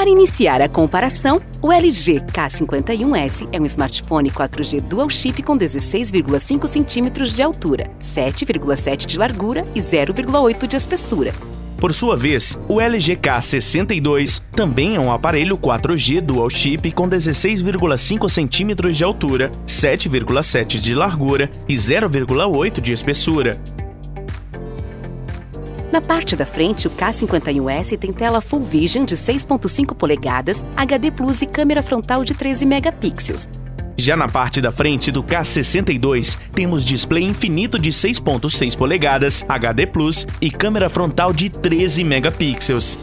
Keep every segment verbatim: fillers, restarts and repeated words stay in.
Para iniciar a comparação, o L G K cinquenta e um S é um smartphone quatro G Dual Chip com dezesseis vírgula cinco centímetros de altura, sete vírgula sete de largura e zero vírgula oito de espessura. Por sua vez, o L G K sessenta e dois também é um aparelho quatro G Dual Chip com dezesseis vírgula cinco centímetros de altura, sete vírgula sete de largura e zero vírgula oito de espessura. Na parte da frente, o K cinquenta e um S tem tela Full Vision de seis vírgula cinco polegadas, H D Plus e câmera frontal de treze megapixels. Já na parte da frente do K sessenta e dois, temos display infinito de seis vírgula seis polegadas, H D Plus e câmera frontal de treze megapixels.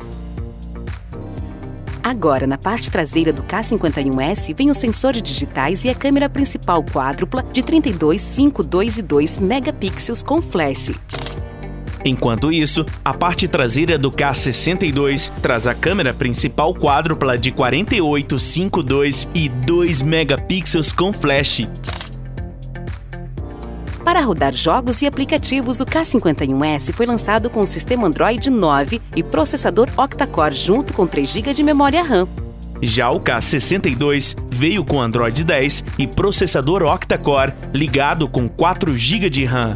Agora, na parte traseira do K cinquenta e um S, vem os sensores digitais e a câmera principal quádrupla de trinta e dois, cinco, dois e dois megapixels com flash. Enquanto isso, a parte traseira do K sessenta e dois traz a câmera principal quádrupla de quarenta e oito, cinco, dois e dois megapixels com flash. Para rodar jogos e aplicativos, o K cinquenta e um S foi lançado com o sistema Android nove e processador octa-core junto com três gigas de memória RAM. Já o K sessenta e dois veio com Android dez e processador octa-core ligado com quatro gigas de RAM.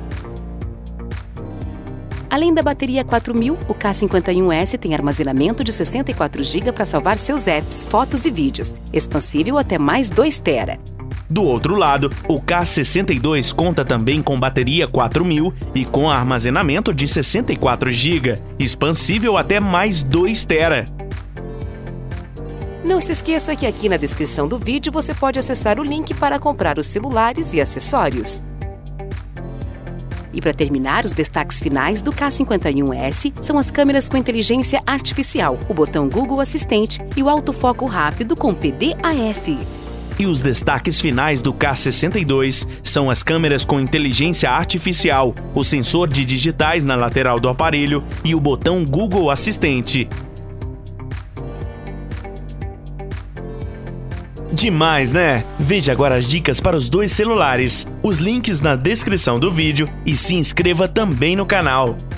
Além da bateria quatro mil, o K cinquenta e um S tem armazenamento de sessenta e quatro gigas para salvar seus apps, fotos e vídeos, expansível até mais dois tera. Do outro lado, o K sessenta e dois conta também com bateria quatro mil e com armazenamento de sessenta e quatro gigas, expansível até mais dois tera. Não se esqueça que aqui na descrição do vídeo você pode acessar o link para comprar os celulares e acessórios. E para terminar, os destaques finais do K cinquenta e um S são as câmeras com inteligência artificial, o botão Google Assistente e o autofoco rápido com P D A F. E os destaques finais do K sessenta e dois são as câmeras com inteligência artificial, o sensor de digitais na lateral do aparelho e o botão Google Assistente. Demais, né? Veja agora as dicas para os dois celulares, os links na descrição do vídeo e se inscreva também no canal.